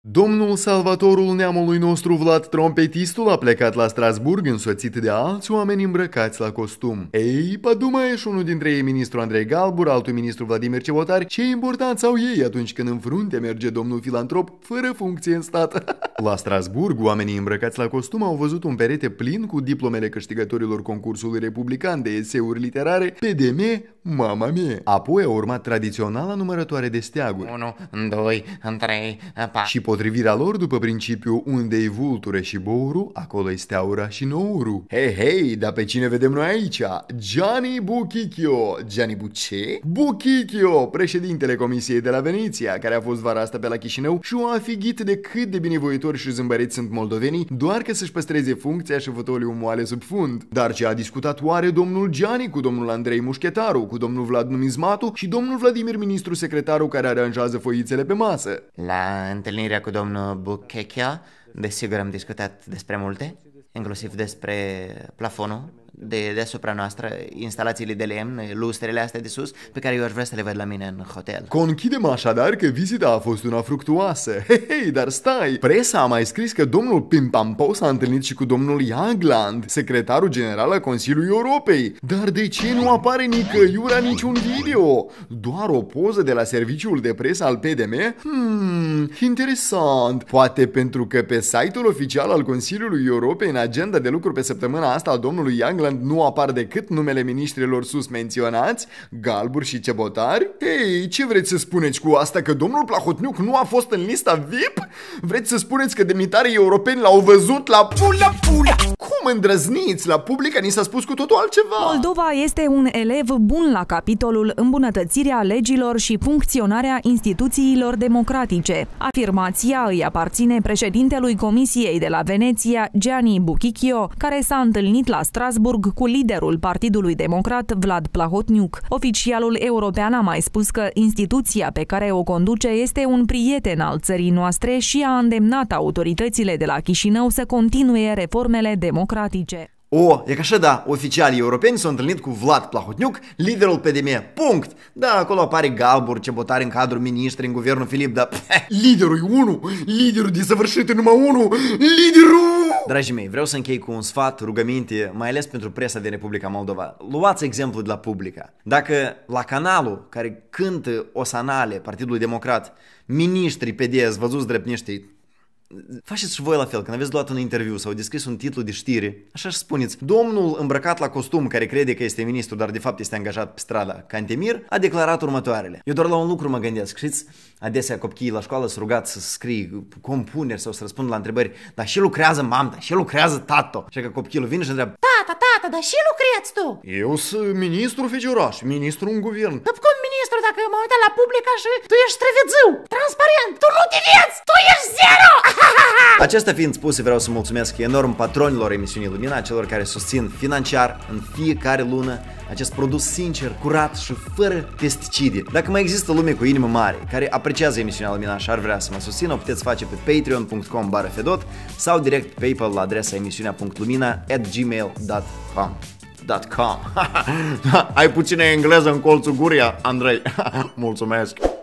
Domnul salvatorul neamului nostru Vlad Trompetistul a plecat la Strasburg însoțit de alți oameni îmbrăcați la costum. Ei, Paduma și unul dintre ei ministru Andrei Galbur, altul ministru Vladimir Cebotari, ce important au ei atunci când în frunte merge domnul filantrop fără funcție în stat. La Strasburg, oamenii îmbrăcați la costum au văzut un perete plin cu diplomele câștigătorilor concursului republican de eseuri literare PDM, mama mea. Apoi a urmat tradiționala numărătoare de steaguri. 1, 2, 3, 4. Și potrivirea lor după principiul unde-i vulture și bouru, acolo-i steaura și nouru. Hei, dar pe cine vedem noi aici? Gianni Buchicchio. Gianni Buce? Buchicchio, președintele Comisiei de la Veneția, care a fost vara asta pe la Chișinău și a afighit de cât de binevoitori și zâmbăreți sunt moldovenii, doar că să-și păstreze funcția și fotoliul moale sub fund. Dar ce a discutat oare domnul Gianni cu domnul Andrei Mușchetaru, cu domnul Vlad Numizmatu și domnul Vladimir ministru secretarul care aranjează foițele pe masă? La întâlnirea cu domnul Buchechia, desigur am discutat despre multe, inclusiv despre plafonul de deasupra noastră, instalațiile de lemn, lustrele astea de sus, pe care eu aș vrea să le văd la mine în hotel. Conchidem așadar că vizita a fost una fructuoasă. Hei, dar stai! Presa a mai scris că domnul Pimpampo s-a întâlnit și cu domnul Jagland, secretarul general al Consiliului Europei. Dar de ce nu apare nicăiura niciun video? Doar o poză de la serviciul de presă al PDM? Interesant. Poate pentru că pe site-ul oficial al Consiliului Europei, în agenda de lucru pe săptămâna asta a domnului Jagland, nu apar decât numele miniștrilor sus menționați, Galbur și Cebotari? Hei, ce vreți să spuneți cu asta? Că domnul Plahotniuc nu a fost în lista VIP? Vreți să spuneți că demnitarii europeni l-au văzut la pula? Cum îndrăzniți? La Publica ni s-a spus cu totul altceva. Moldova este un elev bun la capitolul îmbunătățirea legilor și funcționarea instituțiilor democratice. Afirmația îi aparține președintelui Comisiei de la Veneția, Gianni Buchicchio, care s-a întâlnit la Strasburg cu liderul Partidului Democrat Vlad Plahotniuc. Oficialul european a mai spus că instituția pe care o conduce este un prieten al țării noastre și a îndemnat autoritățile de la Chișinău să continue reformele democratice. E că așa da, oficialii europeni s-au întâlnit cu Vlad Plahotniuc, liderul PDM, punct. Da, acolo apare Galbur, Cebotari în cadrul ministri în guvernul Filip, dar liderul e unul, liderul desăvârșit e numai unul, liderul! Dragii mei, vreau să închei cu un sfat, rugăminte, mai ales pentru presa din Republica Moldova. Luați exemplu de la Publica. Dacă la canalul care cântă osanale Partidului Democrat, miniștrii PD văzuți drept niște, faceți și voi la fel, când aveți luat un interviu sau descris un titlu de știre, așa și spuneți: domnul îmbrăcat la costum care crede că este ministru, dar de fapt este angajat pe strada Cantemir, a declarat următoarele. Eu doar la un lucru mă gândesc, știți, adesea copiii la școală sunt rugați să scrie compuneri sau să răspundă la întrebări: dar și lucrează mamă, dar și lucrează tato? Și că copilul vine și întreabă: Tata, dar și lucreți tu? Eu sunt ministru fecioraș, ministru în guvern. Dar cum ministru dacă eu mă uit la Publica și tu ești treveziu, transparent, tu nu te vieți, tu ești zero! Acestea fiind spuse, vreau să mulțumesc enorm patronilor emisiunii Lumina, celor care susțin financiar în fiecare lună acest produs sincer, curat și fără pesticide. Dacă mai există lume cu inimă mare care apreciază emisiunea Lumina și ar vrea să mă susțină, o puteți face pe patreon.com/fedot sau direct pe PayPal la adresa emisiunea.lumina@gmail.com. Ai puțină engleză în colțul gurii, Andrei. Mulțumesc.